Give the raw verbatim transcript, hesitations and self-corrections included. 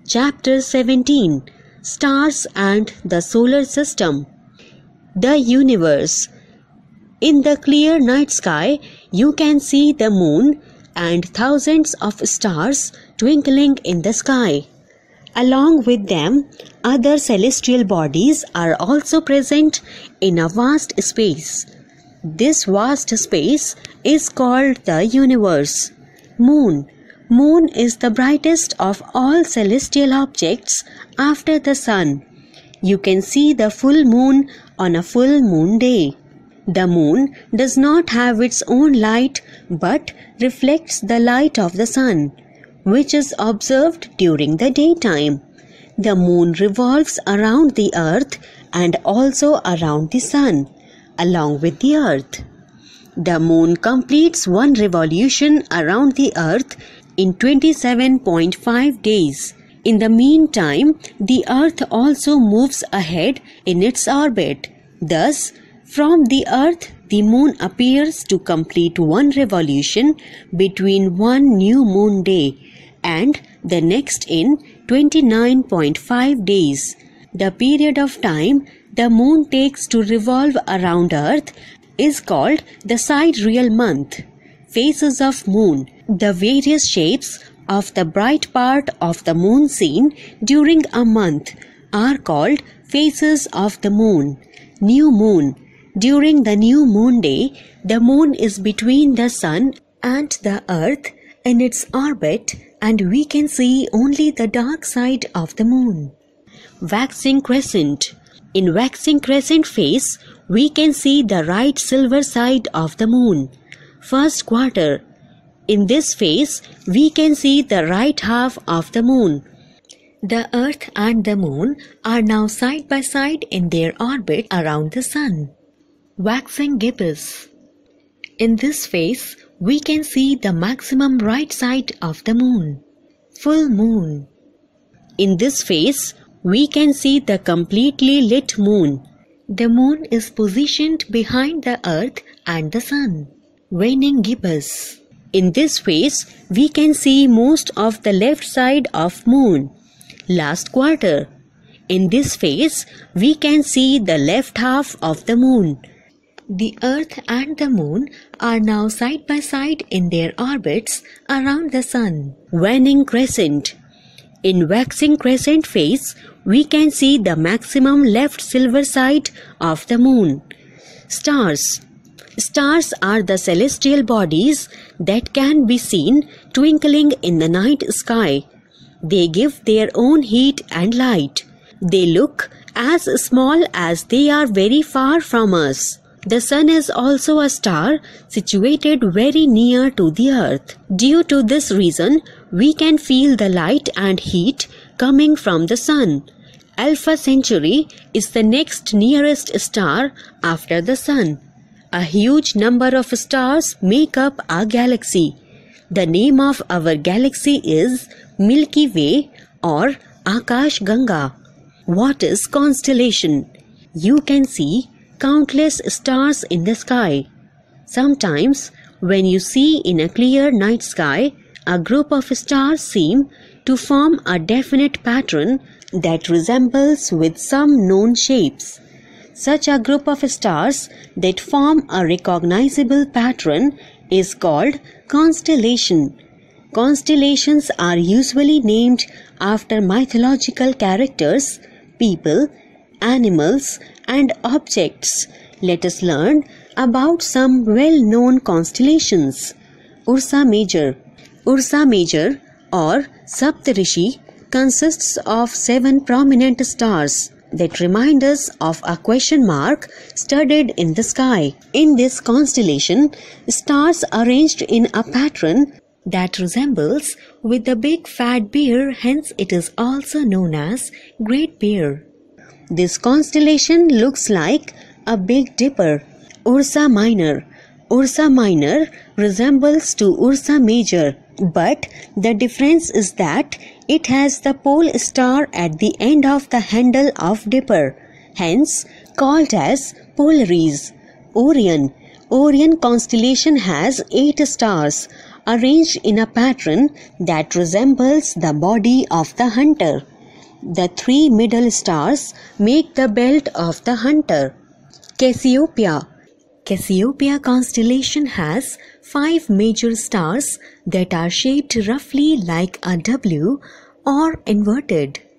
Chapter seventeen. Stars and the Solar System. The Universe. In the clear night sky, you can see the moon and thousands of stars twinkling in the sky. Along with them, other celestial bodies are also present in a vast space. This vast space is called the universe. Moon. Moon is the brightest of all celestial objects after the sun. You can see the full moon on a full moon day. The moon does not have its own light but reflects the light of the sun, which is observed during the daytime. The moon revolves around the earth and also around the sun, along with the earth. The moon completes one revolution around the earth in twenty-seven point five days. In the meantime, the earth also moves ahead in its orbit. Thus, from the earth, the moon appears to complete one revolution between one new moon day and the next in twenty-nine point five days. The period of time the moon takes to revolve around earth is called the sidereal month. Phases of moon. The various shapes of the bright part of the moon seen during a month are called phases of the moon. New moon. During the new moon day, the moon is between the sun and the earth in its orbit, and we can see only the dark side of the moon. Waxing crescent. In waxing crescent phase, we can see the right silver side of the moon. First quarter. In this phase, we can see the right half of the moon. The earth and the moon are now side by side in their orbit around the sun. Waxing gibbous. In this phase, we can see the maximum right side of the moon. Full moon. In this phase, we can see the completely lit moon. The moon is positioned behind the earth and the sun. Waning gibbous. In this phase, we can see most of the left side of moon. Last quarter. In this phase, we can see the left half of the moon. The earth and the moon are now side by side in their orbits around the sun. Waning crescent. In waxing crescent phase, we can see the maximum left silver side of the moon. Stars. Stars are the celestial bodies that can be seen twinkling in the night sky. They give their own heat and light. They look as small as they are very far from us. The sun is also a star situated very near to the earth. Due to this reason, we can feel the light and heat coming from the sun. Alpha Centauri is the next nearest star after the sun. A huge number of stars make up our galaxy. The name of our galaxy is Milky Way or Akash Ganga. What is constellation? You can see countless stars in the sky. Sometimes, when you see in a clear night sky, a group of stars seem to form a definite pattern that resembles with some known shapes. Such a group of stars that form a recognizable pattern is called constellation. Constellations are usually named after mythological characters, people, animals, and objects. Let us learn about some well-known constellations. Ursa Major. Ursa Major or Saptarishi consists of seven prominent stars that remind us of a question mark studded in the sky. In this constellation, stars arranged in a pattern that resembles with the big fat bear, hence it is also known as Great Bear. This constellation looks like a Big Dipper. Ursa Minor. Ursa Minor resembles to Ursa Major, but the difference is that it has the pole star at the end of the handle of Dipper, hence called as Polaris. Orion. Orion constellation has eight stars. arranged in a pattern that resembles the body of the hunter. The three middle stars make the belt of the hunter. Cassiopeia. Cassiopeia constellation has five major stars that are shaped roughly like a W or inverted.